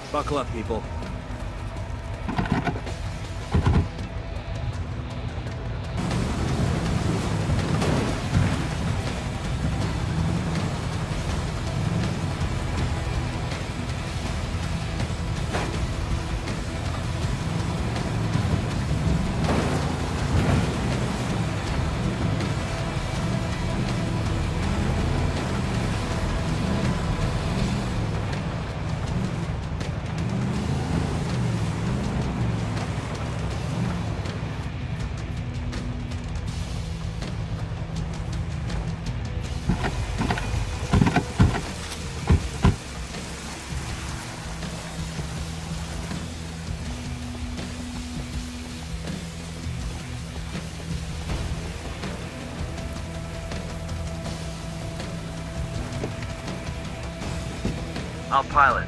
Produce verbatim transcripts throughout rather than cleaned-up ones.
Buckle up, people. I'll pilot.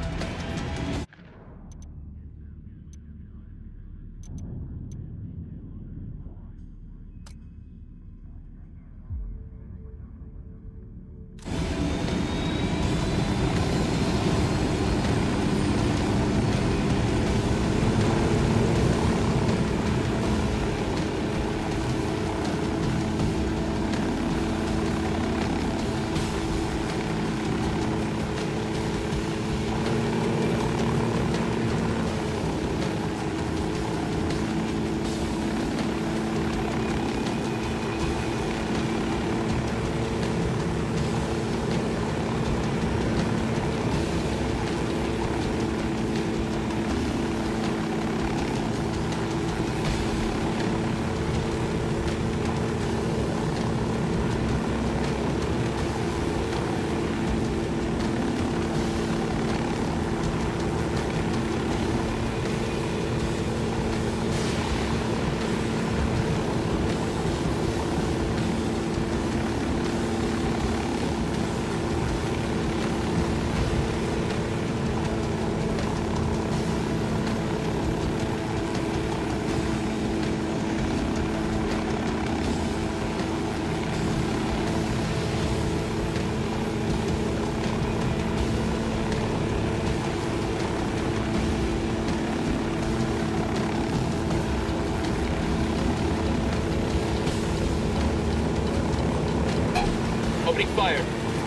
Opening fire.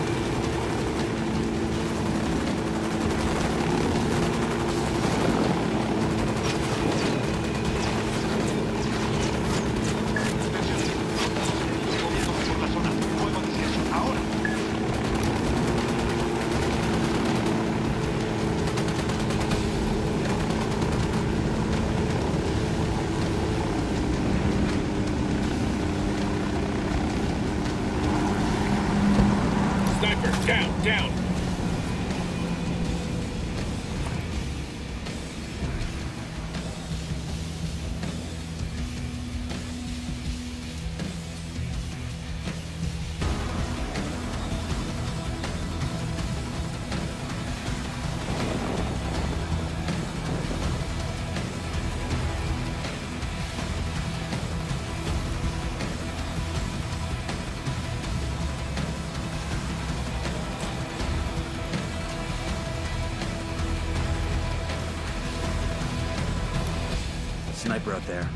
Down, down. Sniper out there.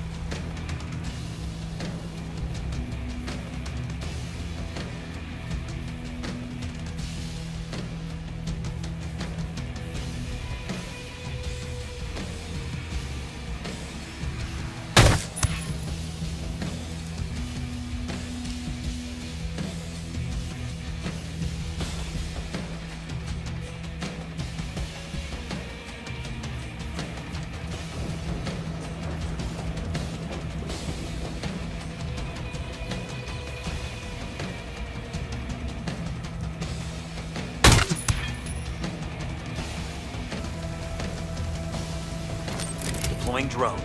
Deploying drone.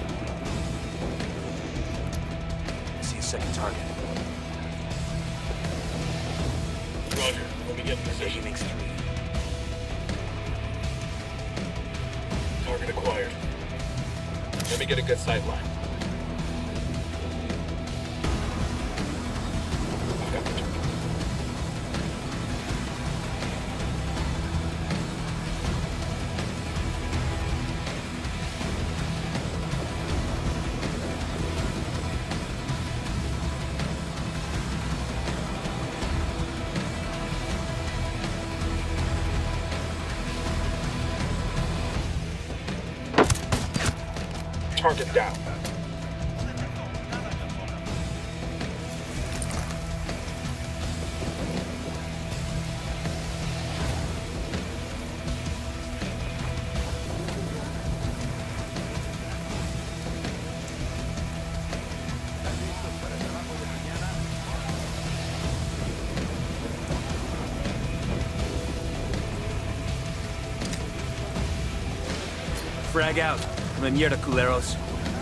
See a second target. Roger. Let me get in position. Makes three. Target acquired. Let me get a good sight line. I've got the target. Target down. Frag out. Come mierda, culeros.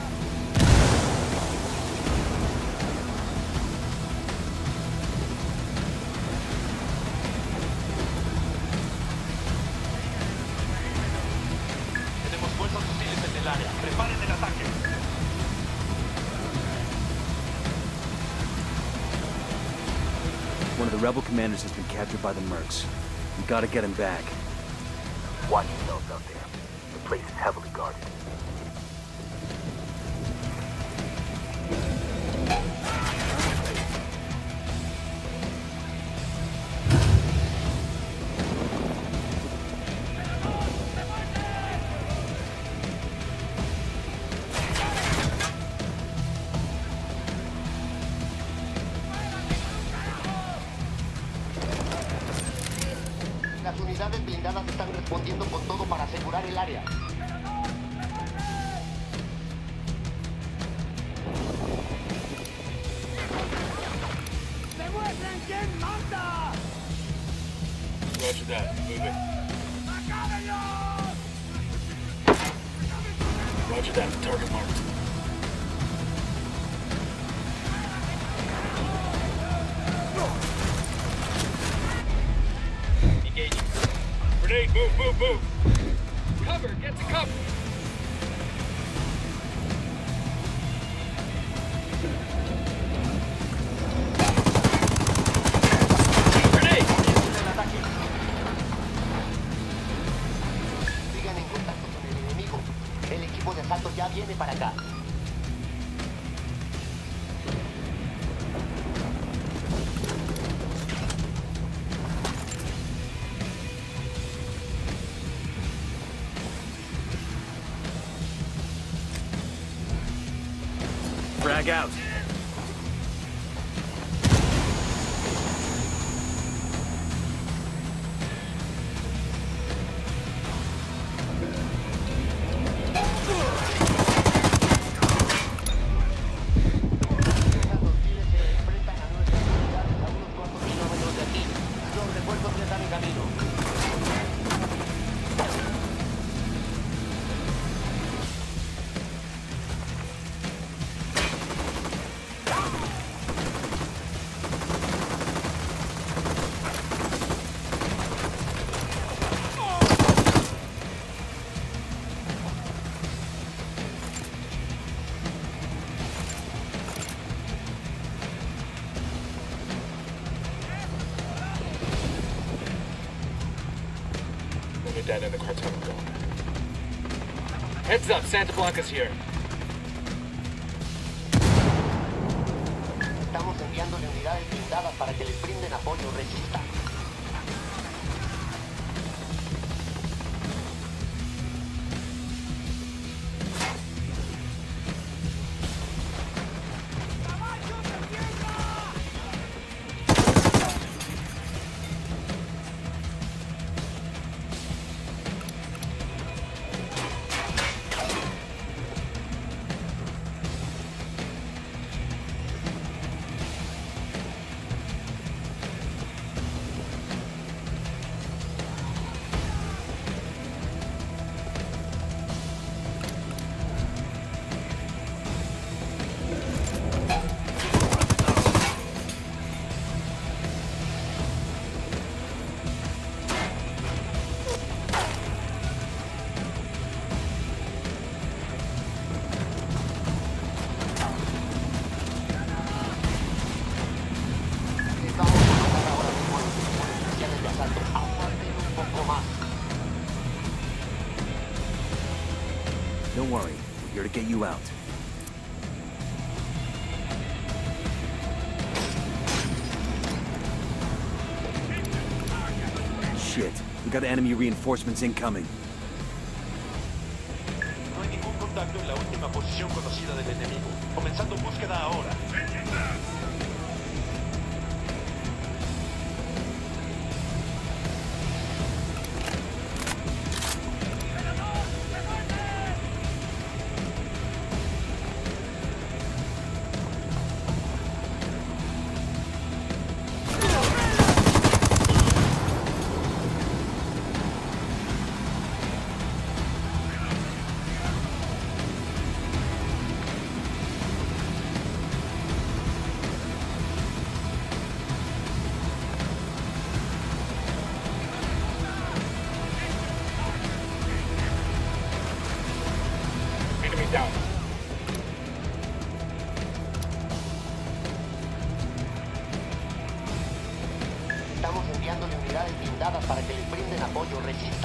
Tenemos fuerzas hostiles en el área. Preparen el ataque. One of the rebel commanders has been captured by the mercs. We gotta get him back. Watch yourselves out there. The place is heavily guarded. Las unidades blindadas están respondiendo con todo para asegurar el área. ¡Demuestren quién manda! Roger that. Moving. Roger that. Target marked. Engaging. Grenade, move, move, move! Cover, get to cover! Grenade! Sigan en contacto con el enemigo. El equipo de asalto ya viene para acá. Frag out. Esas hostiles se enfrentan a nuestras unidades a unos cuantos kilómetros de aquí. Los refuerzos ya están en camino. Moving down in the cartel going. Heads up, Santa Blanca's here. Estamos enviándole unidades blindadas para que les brinden apoyo. Resistan. Don't worry, we're here to get you out. Shit, we got enemy reinforcements incoming. No hay ningún contacto en la última posición conocida del enemigo. Comenzando búsqueda ahora. Down. Estamos enviándole unidades blindadas para que les brinden apoyo. Resistan.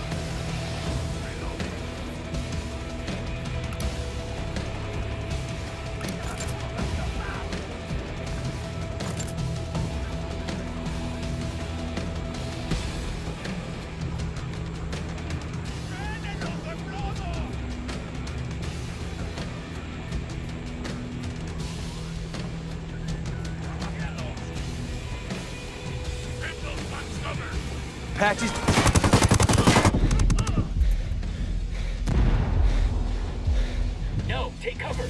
Patches. No, take cover.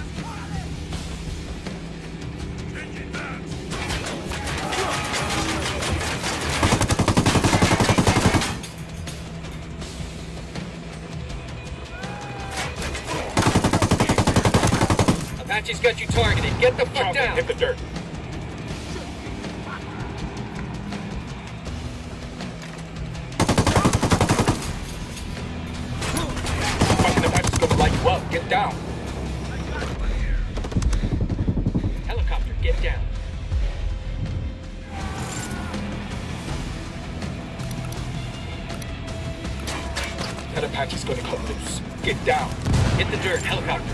Apache's got you targeted. Get the fuck Charlie, down. hit the dirt. Fucking Apache's gonna light you up. Get down. Helicopter, get down. That Apache's gonna cut loose. Get down. Hit the dirt. Helicopter.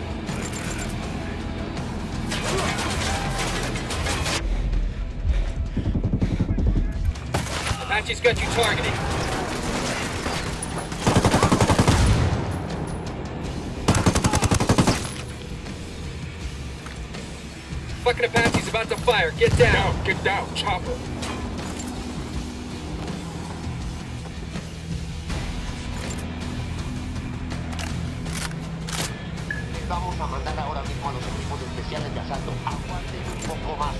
Apache's got you targeted. Fucking Apache's about to fire. Get down. Down, get down. Chopper. Vamos a mandar ahora mismo a los equipos especiales de asalto. Aguanten un poco más.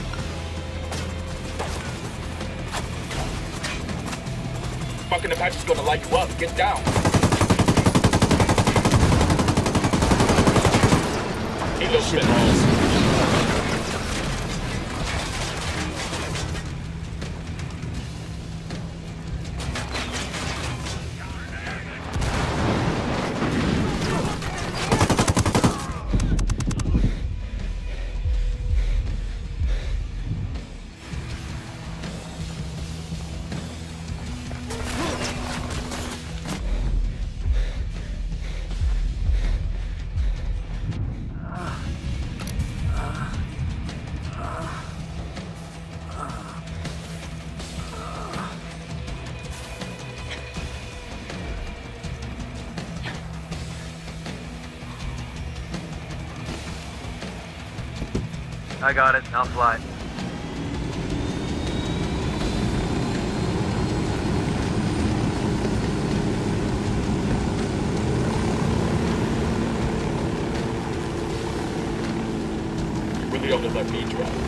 Fucking Apache's gonna light you up. Get down. He looks Shit good. balls. I got it. I'll fly. You really ought to let me drive.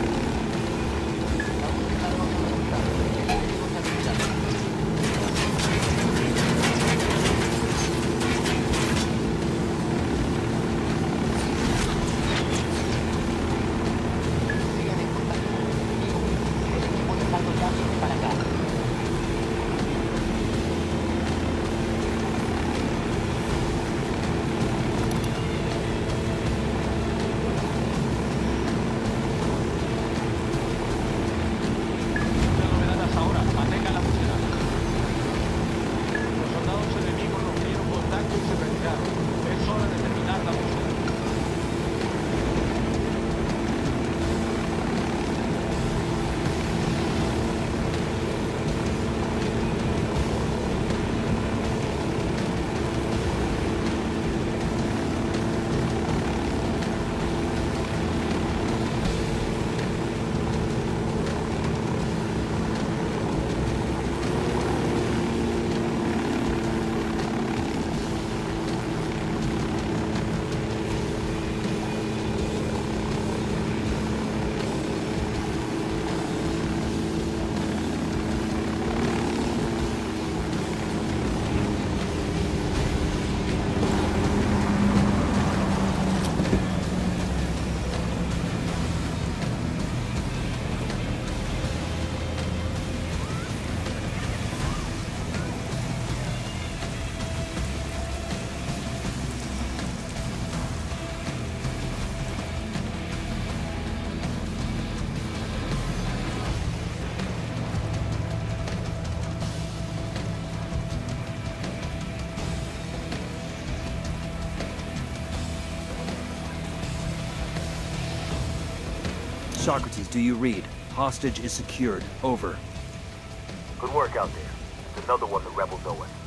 Socrates, do you read? Hostage is secured. Over. Good work out there. It's another one the rebels owe us.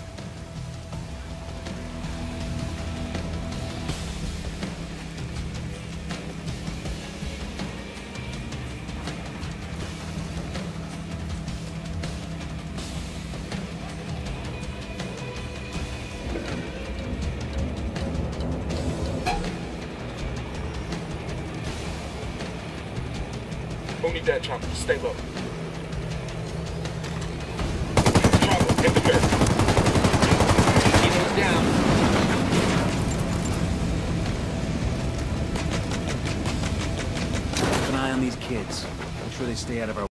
Who need that chopper? Stay low. Chopper, hit the dirt. Kino's down. Keep an eye on these kids. Make sure they stay out of our